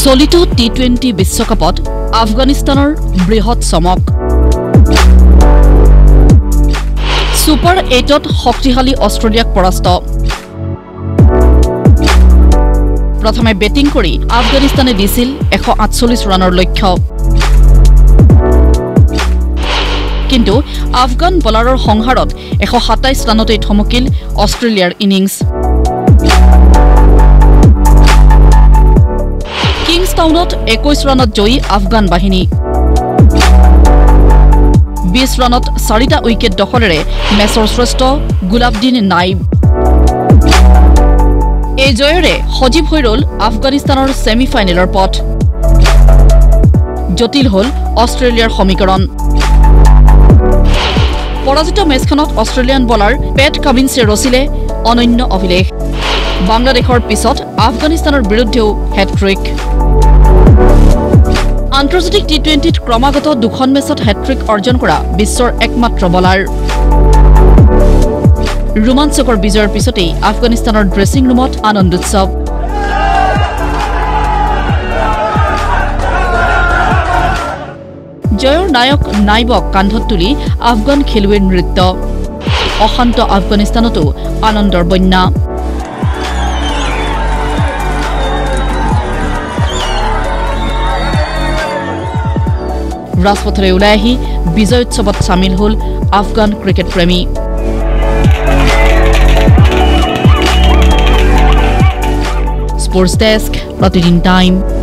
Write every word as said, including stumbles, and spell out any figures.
চলিত T twenty বিশ্বকাপত আফগানিস্তানৰ বৃহৎ চমক সুপাৰ এইটত শক্তিশালী অষ্ট্ৰেলিয়াক পৰাস্ত প্ৰথমে বেটিং কৰি আফগানিস্তানে দিছিল এশ আঠচল্লিশ ৰানৰ লক্ষ্য কিন্তু আফগান বলাৰৰ সংহাৰত এশ সাতাইশ ৰানতে থমকিল অষ্ট্ৰেলিয়াৰ ইনিংছ কিংছটাউনত একৈশ ৰানত জয়ী আফগান বাহিনী বিশ ৰানত চাৰিটা উইকেট দখলেৰে মেচৰ শ্ৰেষ্ঠ গুলাবদিন নাইব এই জয়ৰে সজীৱ হৈ ৰল আফগানিস্তানৰ সেমিফাইনেলৰ পথ জটিল হল অষ্ট্ৰেলিয়াৰ সমীকৰণ পৰাজিত মেচখনত অষ্ট্ৰেলিয়ান বলাৰ পেট কামিন্সে ৰচিলে অনন্য অভিলেখ বাংলাদেশৰ পিছত আফগানিস্তানৰ বিৰুদ্ধেও হেট্ৰিক আন্তৰ্জাতিক টি টুৱেণ্টিত ক্ৰমাগত দুখন মেচত হেট্ৰিক অৰ্জন কৰা বিশ্বৰ একমাত্ৰ বলাৰ ৰোমাঞ্চকৰ বিজয়ৰ পিছতেই আফগানিস্তানৰ ড্ৰেছিং ৰুমত আনন্দোৎসৱ জয়ৰ নায়ক নাইবক কান্ধত তুলি আফগান খেলুৱৈৰ নৃত্য অশান্ত আফগানিস্তানতো আনন্দৰ বন্যা ৰাজপথৰে ওলাই আহি বিজয় উৎসৱত সামিল হল আফগান ক্ৰিকেট প্ৰেমী স্পোৰ্টছ ডেস্ক প্ৰতিদিন টাইম